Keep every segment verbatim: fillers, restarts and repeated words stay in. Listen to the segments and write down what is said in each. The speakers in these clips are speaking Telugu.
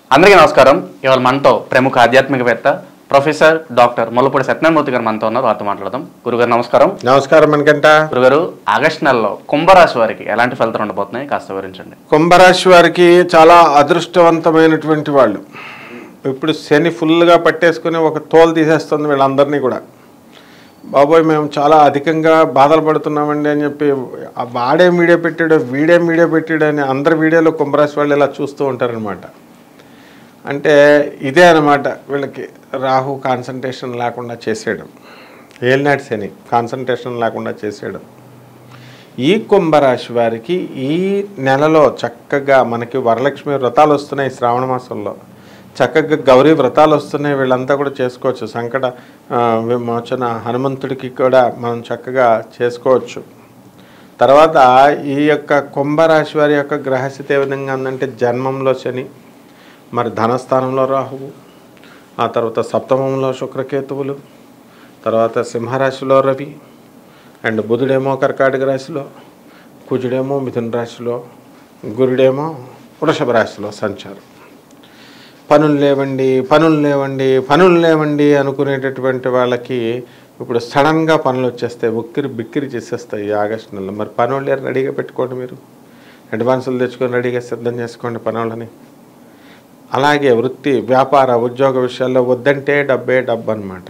అందరికీ నమస్కారం. ఇవాళ మనతో ప్రముఖ ఆధ్యాత్మికవేత్త ప్రొఫెసర్ డాక్టర్ ముల్లపూడి సత్యనారాయణ మూర్తి గారు మనతో ఉన్నారు. వారితో మాట్లాడదాం. గురుగారు నమస్కారం. నమస్కారం మనకంట. గురుగారు, ఆగస్టు నెలలో కుంభరాశి వారికి ఎలాంటి ఫలితాలు ఉండబోతున్నాయి కాస్త వివరించండి. కుంభరాశి వారికి చాలా అదృష్టవంతమైనటువంటి వాళ్ళు. ఇప్పుడు శని ఫుల్గా పట్టేసుకుని ఒక తోలు తీసేస్తుంది వీళ్ళందరినీ కూడా. బాబోయ్ మేము చాలా అధికంగా బాధలు పడుతున్నామండి అని చెప్పి ఆ వాడే వీడియో పెట్టాడు వీడే వీడియో పెట్టాడు అని అందరి వీడియోలో కుంభరాశి వాళ్ళు ఇలా చూస్తూ ఉంటారనమాట. అంటే ఇదే అనమాట వీళ్ళకి రాహు కాన్సన్ట్రేషన్ లేకుండా చేసేయడం, ఏలినాటి శని కాన్సన్ట్రేషన్ లేకుండా చేసేయడం. ఈ కుంభరాశి వారికి ఈ నెలలో చక్కగా మనకి వరలక్ష్మి వ్రతాలు వస్తున్నాయి. శ్రావణ మాసంలో చక్కగా గౌరీ వ్రతాలు వస్తున్నాయి. వీళ్ళంతా కూడా చేసుకోవచ్చు. సంకట విమోచన హనుమంతుడికి కూడా మనం చక్కగా చేసుకోవచ్చు. తర్వాత ఈ యొక్క కుంభరాశి వారి యొక్క గ్రహస్థితి ఏ విధంగా ఉందంటే జన్మంలో శని, మరి ధనస్థానంలో రాహువు, ఆ తర్వాత సప్తమంలో శుక్రకేతువులు, తర్వాత సింహరాశిలో రవి, అండ్ బుధుడేమో కర్కాటక రాశిలో, కుజుడేమో మిథున రాశిలో, గురుడేమో వృషభ రాశిలో సంచారం. పనులు లేవండి పనులు లేవండి పనులు లేవండి అనుకునేటటువంటి వాళ్ళకి ఇప్పుడు సడన్గా పనులు వచ్చేస్తాయి, ఉక్కిరి బిక్కిరి చేసేస్తాయి ఈ ఆగస్టు నెలలో. మరి పనులు రెడీగా పెట్టుకోండి, మీరు అడ్వాన్సులు తెచ్చుకొని రెడీగా సిద్ధం చేసుకోండి పనులని. అలాగే వృత్తి వ్యాపార ఉద్యోగ విషయాల్లో వద్దంటే డబ్బే డబ్బు అనమాట.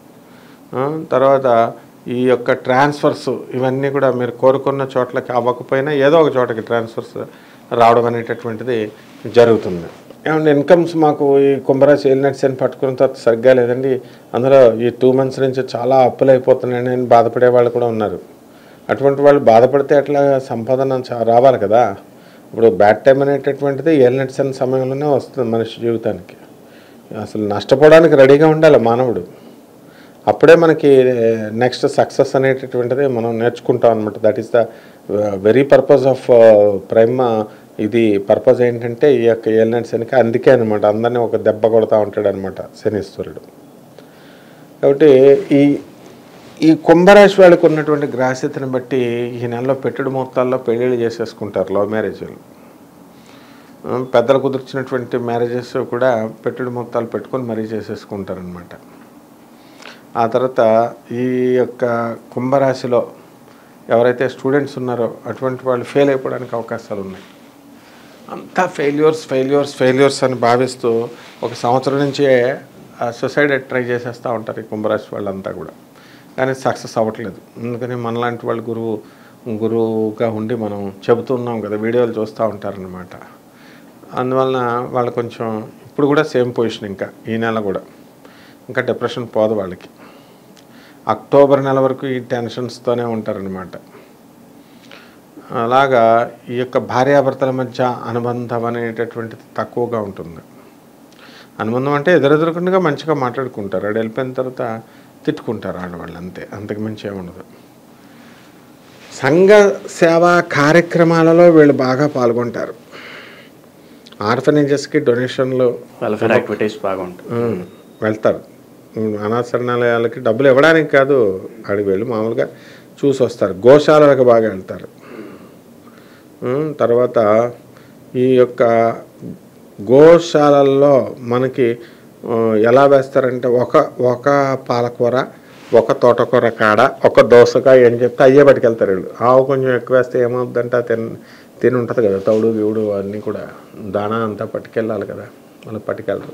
తర్వాత ఈ యొక్క ట్రాన్స్ఫర్స్ ఇవన్నీ కూడా మీరు కోరుకున్న చోట్లకి అవ్వకపోయినా ఏదో ఒక చోటకి ట్రాన్స్ఫర్స్ రావడం అనేటటువంటిది జరుగుతుంది. ఏమంటే ఇన్కమ్స్ మాకు ఈ కుంభరాశి ఏలినట్స్ అని పట్టుకున్న తర్వాత సరిగ్గా లేదండి, అందులో ఈ టూ మంత్స్ నుంచి చాలా అప్పులు అయిపోతున్నాయని అని బాధపడే వాళ్ళు కూడా ఉన్నారు. అటువంటి వాళ్ళు బాధపడితే అట్లా సంపాదన రావాలి కదా. ఇప్పుడు బ్యాడ్ టైం అనేటటువంటిది ఏలినట్స్ అనే సమయంలోనే వస్తుంది మనిషి జీవితానికి. అసలు నష్టపోవడానికి రెడీగా ఉండాలి మానవుడు. అప్పుడే మనకి నెక్స్ట్ సక్సెస్ అనేటటువంటిది మనం నేర్చుకుంటాం అనమాట. That is the very purpose of prime. ఇది పర్పస్ ఏంటంటే ఈ యొక్క ఏలినాటి శనికి అందుకే అనమాట అందరినీ ఒక దెబ్బ కొడతా ఉంటాడు అనమాట శనీశ్వరుడు. కాబట్టి ఈ ఈ కుంభరాశి వాళ్ళకు ఉన్నటువంటి గ్రహస్థితిని బట్టి ఈ నెలలో పెట్టుడు మొత్తాల్లో పెళ్ళిళ్ళు చేసేసుకుంటారు, లవ్ మ్యారేజ్లు. పెద్దలు కుదిర్చినటువంటి మ్యారేజెస్ కూడా పెట్టుడు మొత్తాలు పెట్టుకొని మరీ చేసేసుకుంటారనమాట. ఆ తర్వాత ఈ యొక్క కుంభరాశిలో ఎవరైతే స్టూడెంట్స్ ఉన్నారో అటువంటి వాళ్ళు ఫెయిల్ అయిపోవడానికి అవకాశాలు ఉన్నాయి. అంతా ఫెయిల్యూర్స్ ఫెయిల్యూర్స్ ఫెయిల్యూర్స్ అని భావిస్తూ ఒక సంవత్సరం నుంచే సూసైడ్ ట్రై చేసేస్తూ ఉంటారు ఈ కుంభరాశి వాళ్ళంతా కూడా. కానీ సక్సెస్ అవ్వట్లేదు. అందుకని మనలాంటి వాళ్ళు గురువు గురువుగా ఉండి మనం చెబుతున్నాం కదా, వీడియోలు చూస్తూ ఉంటారనమాట. అందువలన వాళ్ళు కొంచెం ఇప్పుడు కూడా సేమ్ పొజిషన్, ఇంకా ఈ నెల కూడా ఇంకా డిప్రెషన్ పోదు వాళ్ళకి. అక్టోబర్ నెల వరకు ఈ టెన్షన్స్తోనే ఉంటారనమాట. అలాగా ఈ యొక్క భార్యాభర్తల మధ్య అనుబంధం అనేటటువంటిది తక్కువగా ఉంటుంది. అనుబంధం అంటే ఎదురెదురుకుండా మంచిగా మాట్లాడుకుంటారు, అక్కడ వెళ్ళిపోయిన తర్వాత తిట్టుకుంటారు ఆడవాళ్ళు, అంతే, అంతకు మించి ఏముండదు. సంఘ సేవా కార్యక్రమాలలో వీళ్ళు బాగా పాల్గొంటారు. ఆర్ఫనేజెస్కి డొనేషన్లు వెల్ఫేర్ యాక్టివిటీస్ బాగుంటాయి, వెళ్తారు. అనాథరణాలయాలకి డబ్బులు ఇవ్వడానికి కాదు, అడిగి వెళ్ళి మామూలుగా చూసి వస్తారు. గోశాలలకు బాగా వెళ్తారు. తర్వాత ఈ యొక్క గోశాలల్లో మనకి ఎలా వేస్తారంటే ఒక ఒక పాలకూర, ఒక తోటకూర కాడ, ఒక దోసకాయ అని చెప్తే అయ్యే పట్టుకెళ్తారు వీళ్ళు. ఆవు కొంచెం ఎక్కువ వేస్తే ఏమవుద్దంటే తిన తిని ఉంటుంది కదా, తౌడు గివుడు అన్నీ కూడా దాణా అంతా పట్టుకెళ్ళాలి కదా, వాళ్ళు పట్టుకెళ్ళరు.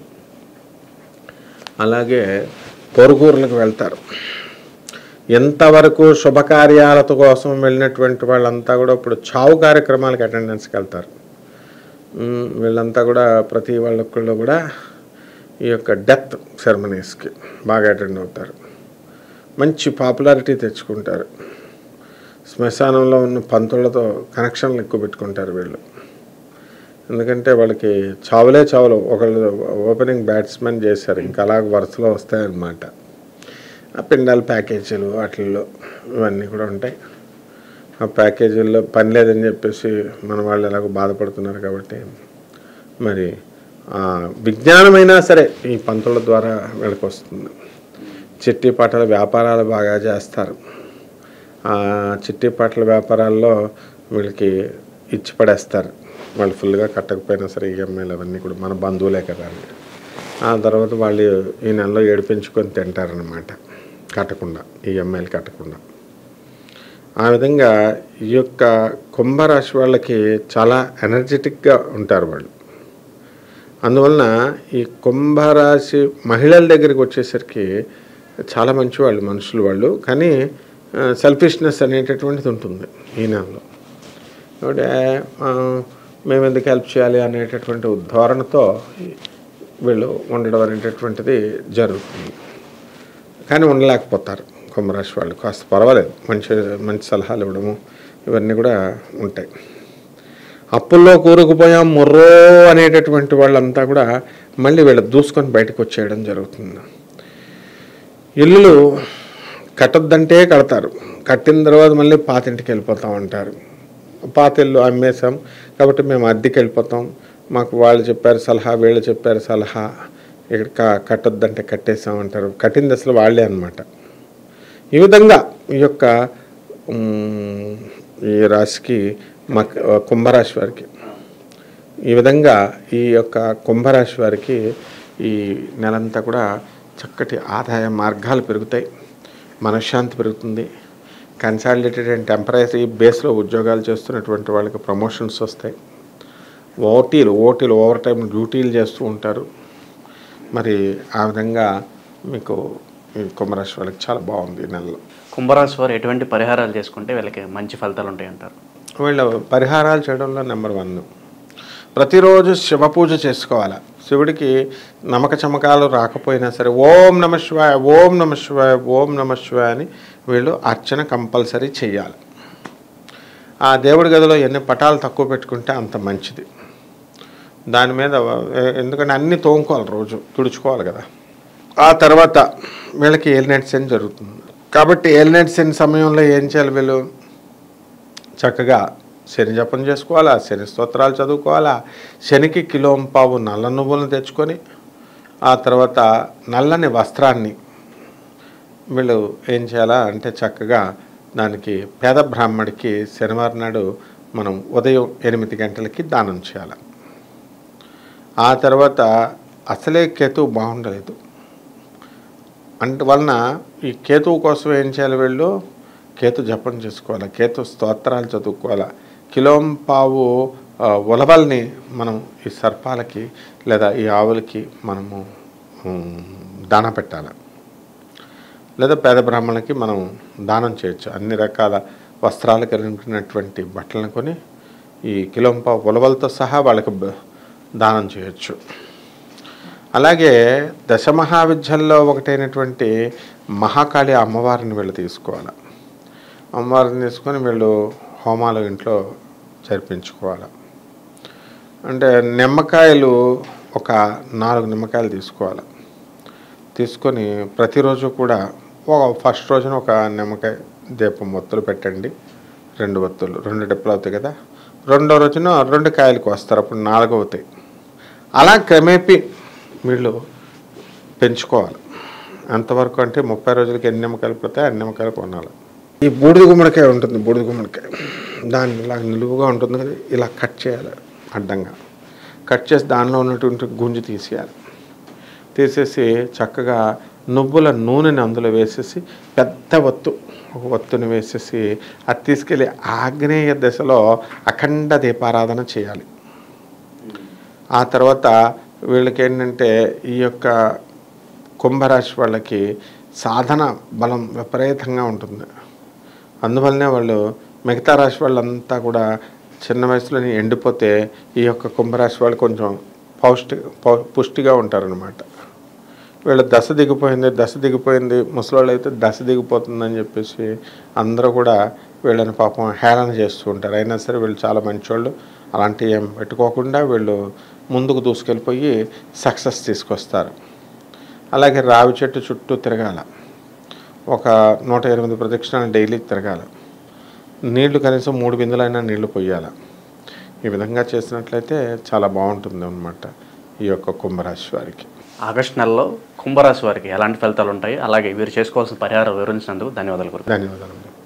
అలాగే పొరుగుర్లకు వెళ్తారు. ఎంతవరకు శుభకార్యాల కోసం వెళ్ళినటువంటి వాళ్ళంతా కూడా ఇప్పుడు చావు కార్యక్రమాలకు అటెండెన్స్కి వెళ్తారు. వీళ్ళంతా కూడా ప్రతి వాళ్ళొక్కళ్ళు కూడా ఈ యొక్క డెత్ సెరమనీస్కి బాగా అటెండ్ అవుతారు. మంచి పాపులారిటీ తెచ్చుకుంటారు. శ్మశానంలో ఉన్న పంతులతో కనెక్షన్లు ఎక్కువ పెట్టుకుంటారు వీళ్ళు. ఎందుకంటే వాళ్ళకి చావులే చావులు. ఒకళ్ళు ఓపెనింగ్ బ్యాట్స్మెన్ చేశారు, ఇంకా అలా వరుసలో వస్తాయన్నమాట. ఆ పిండాల ప్యాకేజీలు వాటిల్లో ఇవన్నీ కూడా ఉంటాయి. ఆ ప్యాకేజీల్లో పని లేదని చెప్పేసి మన వాళ్ళు ఎలాగో బాధపడుతున్నారు కాబట్టి మరి విజ్ఞానమైనా సరే ఈ పంతుల ద్వారా వీళ్ళకి వస్తుంది. చిట్టి పాటల వ్యాపారాలు బాగా చేస్తారు. చిట్టి పాటల వ్యాపారాల్లో వీళ్ళకి ఇచ్చి పడేస్తారు. వాళ్ళు ఫుల్గా కట్టకపోయినా సరే ఈఎంఐలు అవన్నీ కూడా మన బంధువులే కదా అని. ఆ తర్వాత వాళ్ళు ఈ నెలలో ఏడిపించుకొని తింటారనమాట, కట్టకుండా, ఈఎంఐలు కట్టకుండా. ఆ విధంగా ఈ యొక్క కుంభరాశి వాళ్ళకి చాలా ఎనర్జెటిక్గా ఉంటారు వాళ్ళు. అందువలన ఈ కుంభరాశి మహిళల దగ్గరికి వచ్చేసరికి చాలా మంచి వాళ్ళు, మనుషులు వాళ్ళు. కానీ సెల్ఫిష్నెస్ అనేటటువంటిది ఉంటుంది ఈ నెలలో. అంటే మేము ఎందుకు హెల్ప్ చేయాలి అనేటటువంటి ధోరణితో వీళ్ళు ఉండడం అనేటటువంటిది జరుగుతుంది. కానీ ఉండలేకపోతారు కుంభరాశి వాళ్ళు. కాస్త పర్వాలేదు, మంచి మంచి సలహాలు ఇవ్వడము ఇవన్నీ కూడా ఉంటాయి. అప్పుల్లో కూరుకుపోయాం మొర్రో అనేటటువంటి వాళ్ళంతా కూడా మళ్ళీ వీళ్ళు దూసుకొని బయటకు వచ్చేయడం జరుగుతుంది. ఇల్లులు కట్టొద్దంటే కడతారు, కట్టిన తర్వాత మళ్ళీ పాతింటికి వెళ్ళిపోతాం అంటారు. పాత ఇల్లు అమ్మేసాం కాబట్టి మేము అద్దెకి వెళ్ళిపోతాం, మాకు వాళ్ళు చెప్పారు సలహా, వీళ్ళు చెప్పారు సలహా, ఇక్కడ క కట్టొద్దంటే కట్టేసామంటారు. కట్టింది అసలు వాళ్ళే అనమాట. ఈ విధంగా ఈ యొక్క ఈ రాశికి మక కుంభరాశి వారికి ఈ విధంగా ఈ యొక్క కుంభరాశి వారికి ఈ నెలంతా కూడా చక్కటి ఆదాయ మార్గాలు పెరుగుతాయి, మనశ్శాంతి పెరుగుతుంది. కన్సాలిడేటెడ్ అండ్ టెంపరీ బేస్లో ఉద్యోగాలు చేస్తున్నటువంటి వాళ్ళకి ప్రమోషన్స్ వస్తాయి. ఓటీలు ఓటీలు ఓవర్ టైం డ్యూటీలు చేస్తూ ఉంటారు. మరి ఆ విధంగా మీకు ఈ కుంభరాశి వాళ్ళకి చాలా బాగుంది ఈ నెలలో. కుంభరాశి వారు ఎటువంటి పరిహారాలు చేసుకుంటే వీళ్ళకి మంచి ఫలితాలు ఉంటాయి అంటారు? వీళ్ళు పరిహారాలు చేయడంలో నెంబర్ వన్, ప్రతిరోజు శివ పూజ చేసుకోవాలి. శివుడికి నమ్మక చమకాలు రాకపోయినా సరే ఓం నమ శివాయ, ఓం నమ శివాయ, ఓం నమ శివాయ అని వీళ్ళు అర్చన కంపల్సరీ చేయాలి. ఆ దేవుడి గదిలో ఎన్ని పటాలు తక్కువ పెట్టుకుంటే అంత మంచిది. దాని మీద ఎందుకంటే అన్నీ తోముకోవాలి, రోజు తుడుచుకోవాలి కదా. ఆ తర్వాత వీళ్ళకి ఏలినైట్ శని జరుగుతుంది కాబట్టి ఏలినైట్ శని సమయంలో ఏం చేయాలి? వీళ్ళు చక్కగా శని జపం చేసుకోవాలా, శని స్తోత్రాలు చదువుకోవాలా, శనికి కిలోంపావు నల్ల నువ్వులను తెచ్చుకొని ఆ తర్వాత నల్లని వస్త్రాన్ని వీళ్ళు ఏం చేయాలా అంటే చక్కగా దానికి పేద బ్రాహ్మడికి శనివారం నాడు మనం ఉదయం ఎనిమిది గంటలకి దానం చేయాలి. ఆ తర్వాత అసలే కేతువు బాగుండలేదు అంటే వలన ఈ కేతువు కోసం ఏం చేయాలి? వీళ్ళు కేతు జపం చేసుకోవాలి, కేతు స్తోత్రాలు చదువుకోవాలి. కిలోంపావు ఉలవల్ని మనం ఈ సర్పాలకి లేదా ఈ ఆవులకి మనము దాన పెట్టాలి, లేదా పేద బ్రాహ్మణులకి మనం దానం చేయొచ్చు. అన్ని రకాల వస్త్రాలు కలిగినటువంటి బట్టలను కొని ఈ కిలోంపావు ఉలవలతో సహా వాళ్ళకి దానం చేయొచ్చు. అలాగే దశమహావిద్యల్లో ఒకటైనటువంటి మహాకాళి అమ్మవారిని వీళ్ళు తీసుకోవాలి. అమ్మవారిని తీసుకొని వీళ్ళు హోమాలు ఇంట్లో జరిపించుకోవాలి. అంటే నిమ్మకాయలు ఒక నాలుగు నిమ్మకాయలు తీసుకోవాలి. తీసుకొని ప్రతిరోజు కూడా ఒక ఫస్ట్ రోజున ఒక నిమ్మకాయ దీపం ఒత్తులు పెట్టండి, రెండు ఒత్తులు, రెండు డెప్పులు అవుతాయి కదా. రెండో రోజున రెండు కాయలకు వస్తారు, అప్పుడు నాలుగు అవుతాయి. అలా క్రమేపీ వీళ్ళు పెంచుకోవాలి. ఎంతవరకు అంటే ముప్పై రోజులకి ఎన్ని నిమ్మకాయలు పోతాయి అన్ని నిమ్మకాయలు కొనాలి. ఈ బూడిద గుమ్మడికాయ ఉంటుంది, బూడిద గుమ్మడికాయ దాన్ని ఇలా నిలువుగా ఉంటుంది కదా, ఇలా కట్ చేయాలి, అడ్డంగా కట్ చేసి దానిలో ఉన్నటువంటి గుంజు తీసేయాలి. తీసేసి చక్కగా నువ్వుల నూనెని అందులో వేసేసి పెద్ద ఒత్తు ఒక ఒత్తుని వేసేసి అది తీసుకెళ్ళి ఆగ్నేయ దశలో అఖండ దీపారాధన చేయాలి. ఆ తర్వాత వీళ్ళకి ఏంటంటే ఈ యొక్క కుంభరాశి వాళ్ళకి సాధన బలం విపరీతంగా ఉంటుంది. అందువల్లనే వాళ్ళు మిగతా రాశి వాళ్ళంతా కూడా చిన్న వయసులోని ఎండిపోతే ఈ యొక్క కుంభరాశి వాళ్ళు కొంచెం పౌష్టి పుష్టిగా ఉంటారనమాట. వీళ్ళు దశ దిగిపోయింది దశ దిగిపోయింది ముసలోళ్ళు అయితే దశ దిగిపోతుందని చెప్పేసి అందరూ కూడా వీళ్ళని పాపం హేళన చేస్తూ ఉంటారు. అయినా సరే వీళ్ళు చాలా మంచోళ్ళు, అలాంటివి ఏం పెట్టుకోకుండా వీళ్ళు ముందుకు దూసుకెళ్ళిపోయి సక్సెస్ తీసుకొస్తారు. అలాగే రావి చెట్టు చుట్టూ తిరగాల, ఒక నూట ఎనిమిది ప్రదక్షిణాలు డైలీ తిరగాల, నీళ్లు కనీసం మూడు బిందులైనా నీళ్లు పొయ్యాలి. ఈ విధంగా చేసినట్లయితే చాలా బాగుంటుంది అన్నమాట ఈ యొక్క కుంభరాశి వారికి. ఆగస్టు నెలలో కుంభరాశి వారికి ఎలాంటి ఫలితాలు ఉంటాయి, అలాగే వీరు చేసుకోవాల్సిన పరిహారం వివరించినందుకు ధన్యవాదాలు. ధన్యవాదాలు.